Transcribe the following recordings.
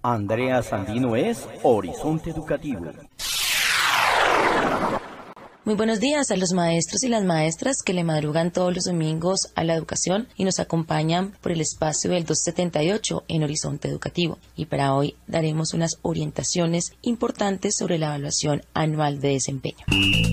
Andrea Sandino es Horizonte Educativo. Muy buenos días a los maestros y las maestras que le madrugan todos los domingos a la educación y nos acompañan por el espacio del 278 en Horizonte Educativo. Y para hoy daremos unas orientaciones importantes sobre la evaluación anual de desempeño.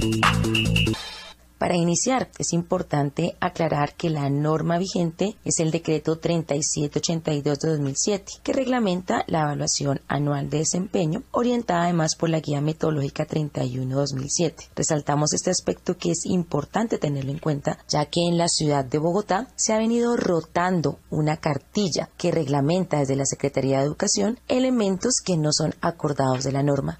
Para iniciar, es importante aclarar que la norma vigente es el Decreto 3782 de 2007, que reglamenta la evaluación anual de desempeño, orientada además por la Guía Metodológica 31-2007. Resaltamos este aspecto que es importante tenerlo en cuenta, ya que en la ciudad de Bogotá se ha venido rotando una cartilla que reglamenta desde la Secretaría de Educación elementos que no son acordados de la norma.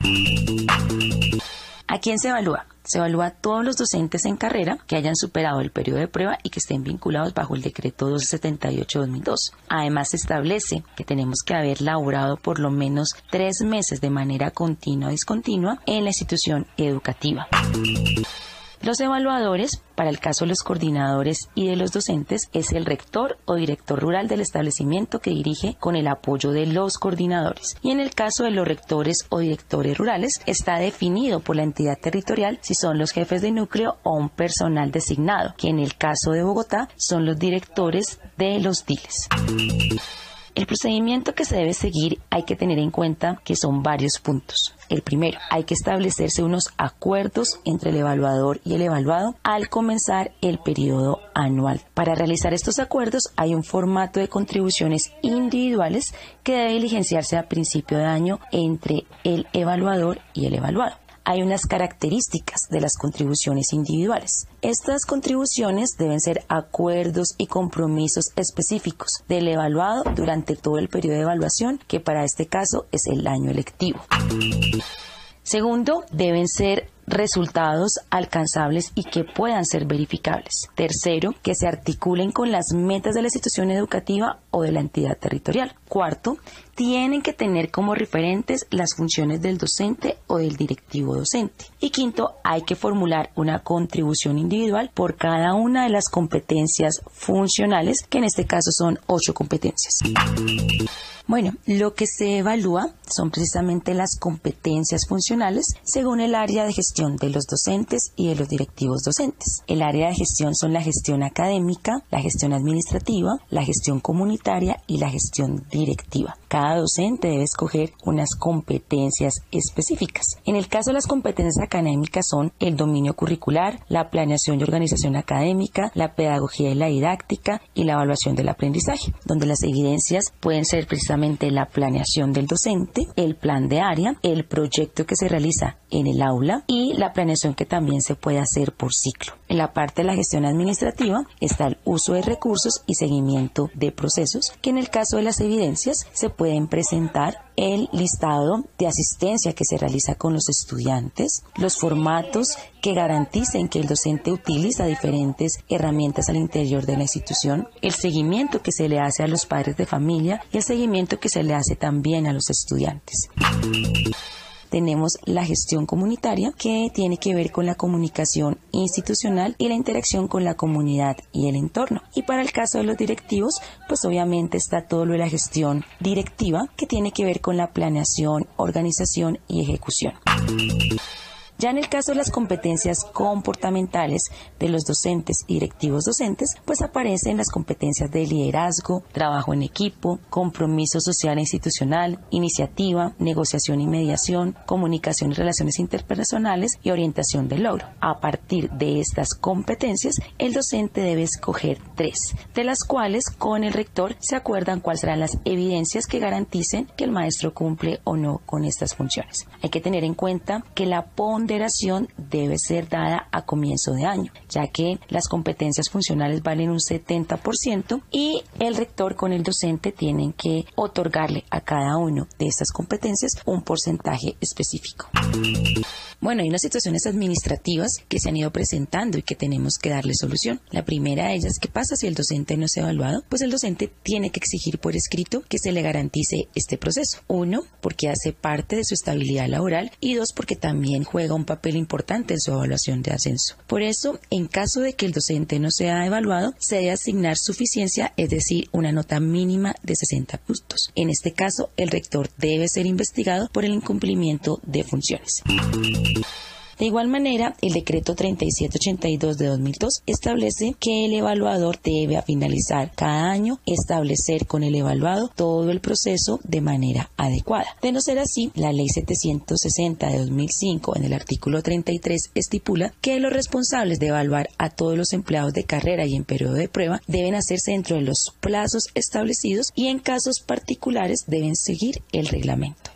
¿A quién se evalúa? Se evalúa a todos los docentes en carrera que hayan superado el periodo de prueba y que estén vinculados bajo el decreto 278-2002. Además, se establece que tenemos que haber laborado por lo menos 3 meses de manera continua o discontinua en la institución educativa. Los evaluadores, para el caso de los coordinadores y de los docentes, es el rector o director rural del establecimiento que dirige con el apoyo de los coordinadores. Y en el caso de los rectores o directores rurales, está definido por la entidad territorial si son los jefes de núcleo o un personal designado, que en el caso de Bogotá son los directores de los DILES. El procedimiento que se debe seguir hay que tener en cuenta que son varios puntos. El primero, hay que establecerse unos acuerdos entre el evaluador y el evaluado al comenzar el periodo anual. Para realizar estos acuerdos hay un formato de contribuciones individuales que debe diligenciarse a principio de año entre el evaluador y el evaluado. Hay unas características de las contribuciones individuales. Estas contribuciones deben ser acuerdos y compromisos específicos del evaluado durante todo el periodo de evaluación, que para este caso es el año lectivo. Segundo, deben ser resultados alcanzables y que puedan ser verificables. Tercero, que se articulen con las metas de la institución educativa o de la entidad territorial. Cuarto, tienen que tener como referentes las funciones del docente o del directivo docente. Y quinto, hay que formular una contribución individual por cada una de las competencias funcionales, que en este caso son 8 competencias. Bueno, lo que se evalúa son precisamente las competencias funcionales según el área de gestión de los docentes y de los directivos docentes. El área de gestión son la gestión académica, la gestión administrativa, la gestión comunitaria y la gestión directiva. Cada docente debe escoger unas competencias específicas. En el caso de las competencias académicas son el dominio curricular, la planeación y organización académica, la pedagogía y la didáctica y la evaluación del aprendizaje, donde las evidencias pueden ser precisamente la planeación del docente, el plan de área, el proyecto que se realiza en el aula y la planeación que también se puede hacer por ciclo. En la parte de la gestión administrativa está el uso de recursos y seguimiento de procesos, que en el caso de las evidencias se pueden presentar el listado de asistencia que se realiza con los estudiantes, los formatos que garanticen que el docente utiliza diferentes herramientas al interior de la institución, el seguimiento que se le hace a los padres de familia y el seguimiento que se le hace también a los estudiantes. Tenemos la gestión comunitaria, que tiene que ver con la comunicación institucional y la interacción con la comunidad y el entorno. Y para el caso de los directivos, pues obviamente está todo lo de la gestión directiva, que tiene que ver con la planeación, organización y ejecución. Ya en el caso de las competencias comportamentales de los docentes y directivos docentes, pues aparecen las competencias de liderazgo, trabajo en equipo, compromiso social e institucional, iniciativa, negociación y mediación, comunicación y relaciones interpersonales y orientación del logro. A partir de estas competencias, el docente debe escoger 3, de las cuales con el rector se acuerdan cuáles serán las evidencias que garanticen que el maestro cumple o no con estas funciones. Hay que tener en cuenta que la ponderación debe ser dada a comienzo de año, ya que las competencias funcionales valen un 70% y el rector con el docente tienen que otorgarle a cada uno de estas competencias un porcentaje específico. Bueno, hay unas situaciones administrativas que se han ido presentando y que tenemos que darle solución. La primera de ellas, ¿qué pasa si el docente no es evaluado? Pues el docente tiene que exigir por escrito que se le garantice este proceso. 1, porque hace parte de su estabilidad laboral y 2, porque también juega un papel importante en su evaluación de ascenso. Por eso, en caso de que el docente no sea evaluado, se debe asignar suficiencia, es decir, una nota mínima de 60 puntos. En este caso, el rector debe ser investigado por el incumplimiento de funciones. De igual manera, el decreto 3782 de 2002 establece que el evaluador debe, a finalizar cada año, establecer con el evaluado todo el proceso de manera adecuada. De no ser así, la ley 760 de 2005 en el artículo 33 estipula que los responsables de evaluar a todos los empleados de carrera y en periodo de prueba deben hacerse dentro de los plazos establecidos y en casos particulares deben seguir el reglamento.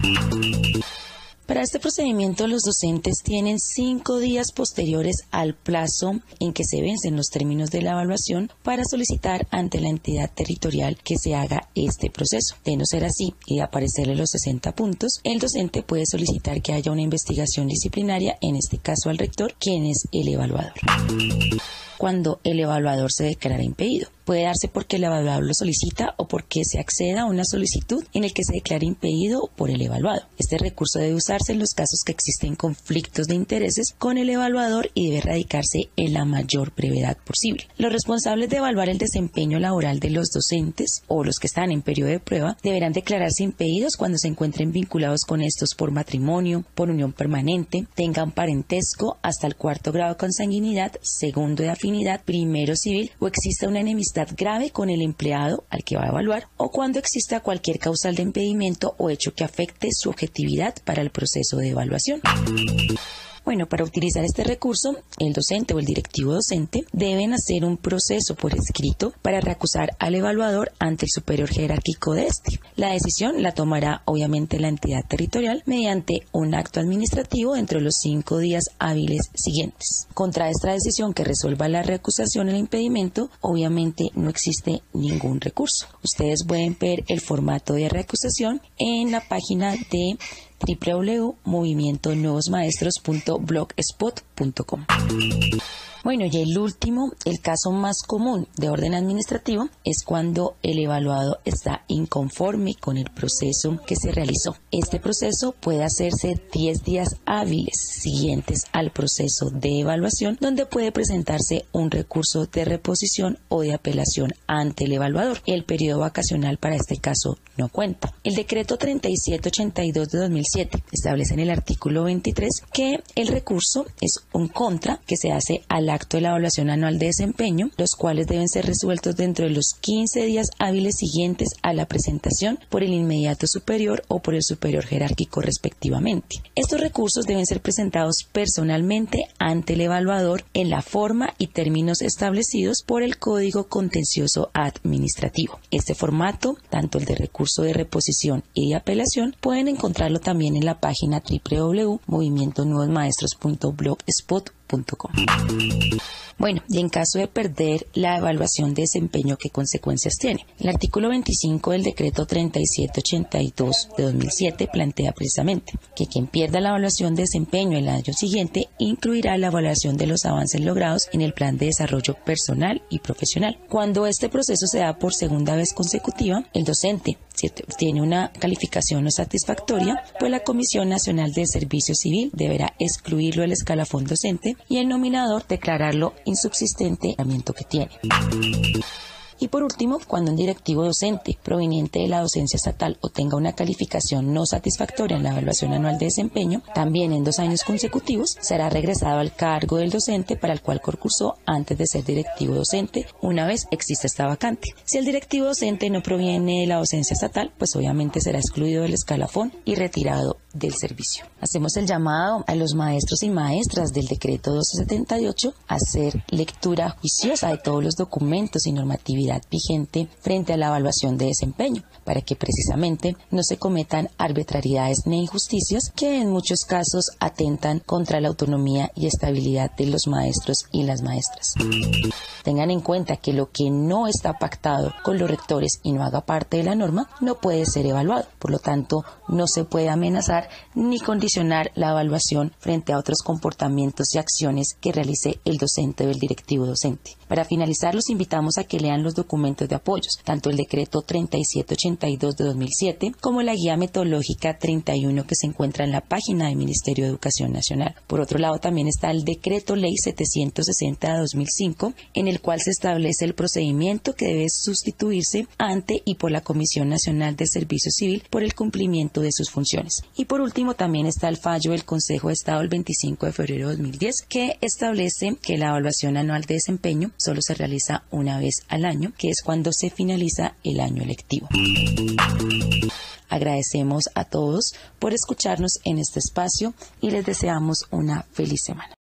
Para este procedimiento, los docentes tienen 5 días posteriores al plazo en que se vencen los términos de la evaluación para solicitar ante la entidad territorial que se haga este proceso. De no ser así y de aparecerle los 60 puntos, el docente puede solicitar que haya una investigación disciplinaria, en este caso al rector, quien es el evaluador. Cuando el evaluador se declara impedido, puede darse porque el evaluador lo solicita o porque se acceda a una solicitud en el que se declare impedido por el evaluado. Este recurso debe usarse en los casos que existen conflictos de intereses con el evaluador y debe radicarse en la mayor brevedad posible. Los responsables de evaluar el desempeño laboral de los docentes o los que están en periodo de prueba deberán declararse impedidos cuando se encuentren vinculados con estos por matrimonio, por unión permanente, tengan parentesco hasta el 4º grado de consanguinidad, 2º de afinidad, 1º civil o exista una enemistad grave con el empleado al que va a evaluar o cuando exista cualquier causal de impedimento o hecho que afecte su objetividad para el proceso de evaluación. Bueno, para utilizar este recurso, el docente o el directivo docente deben hacer un proceso por escrito para recusar al evaluador ante el superior jerárquico de este. La decisión la tomará obviamente la entidad territorial mediante un acto administrativo dentro de los 5 días hábiles siguientes. Contra esta decisión que resuelva la recusación o el impedimento, obviamente no existe ningún recurso. Ustedes pueden ver el formato de recusación en la página de www.movimientonuevosmaestros.blogspot.com. Bueno, y el último, el caso más común de orden administrativo, es cuando el evaluado está inconforme con el proceso que se realizó. Este proceso puede hacerse 10 días hábiles siguientes al proceso de evaluación, donde puede presentarse un recurso de reposición o de apelación ante el evaluador. El periodo vacacional para este caso no cuenta. El decreto 3782 de 2007 establece en el artículo 23 que el recurso es un contra que se hace al acto de la evaluación anual de desempeño, los cuales deben ser resueltos dentro de los 15 días hábiles siguientes a la presentación por el inmediato superior o por el superior jerárquico respectivamente. Estos recursos deben ser presentados personalmente ante el evaluador en la forma y términos establecidos por el Código Contencioso Administrativo. Este formato, tanto el de recurso de reposición y de apelación, pueden encontrarlo también en la página www.movimientonuevosmaestros.blogspot.com. Bueno, y en caso de perder la evaluación de desempeño, ¿qué consecuencias tiene? El artículo 25 del decreto 3782 de 2007 plantea precisamente que quien pierda la evaluación de desempeño el año siguiente incluirá la evaluación de los avances logrados en el plan de desarrollo personal y profesional. Cuando este proceso se da por segunda vez consecutiva, el docente, si tiene una calificación no satisfactoria, pues la Comisión Nacional de Servicio Civil deberá excluirlo del escalafón docente y el nominador declararlo insubsistente al que tiene. Y por último, cuando un directivo docente proveniente de la docencia estatal obtenga una calificación no satisfactoria en la evaluación anual de desempeño, también en 2 años consecutivos, será regresado al cargo del docente para el cual concursó antes de ser directivo docente, una vez exista esta vacante. Si el directivo docente no proviene de la docencia estatal, pues obviamente será excluido del escalafón y retirado del servicio. Hacemos el llamado a los maestros y maestras del decreto 1278 a hacer lectura juiciosa de todos los documentos y normatividad vigente frente a la evaluación de desempeño, para que precisamente no se cometan arbitrariedades ni injusticias que en muchos casos atentan contra la autonomía y estabilidad de los maestros y las maestras. Tengan en cuenta que lo que no está pactado con los rectores y no haga parte de la norma no puede ser evaluado. Por lo tanto, no se puede amenazar ni condicionar la evaluación frente a otros comportamientos y acciones que realice el docente o el directivo docente. Para finalizar, los invitamos a que lean los documentos de apoyos, tanto el decreto 3782 de 2007 como la guía metodológica 31 que se encuentra en la página del Ministerio de Educación Nacional. Por otro lado, también está el decreto ley 760 de 2005, en el cual se establece el procedimiento que debe sustituirse ante y por la Comisión Nacional del Servicio Civil por el cumplimiento de sus funciones. Y por último, también está el fallo del Consejo de Estado del 25 de febrero de 2010, que establece que la evaluación anual de desempeño solo se realiza una vez al año, que es cuando se finaliza el año lectivo. Agradecemos a todos por escucharnos en este espacio y les deseamos una feliz semana.